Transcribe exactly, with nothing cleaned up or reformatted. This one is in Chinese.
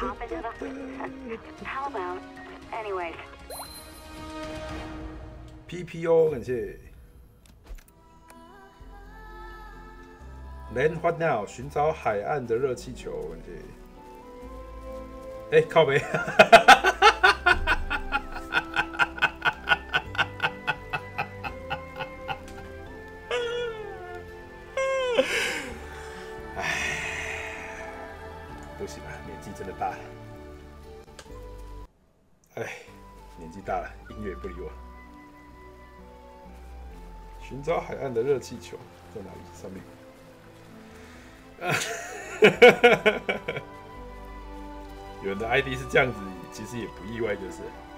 hop into the... How about... Anyways. P P O 感谢。Then what now？ 寻找海岸的热气球，感谢。哎、欸，靠北。不行啊，年纪真的大了。哎，年纪大了，音乐不理我。寻找海岸的热气球在哪里？上面。有人的 I D 是这样子，其实也不意外，就是。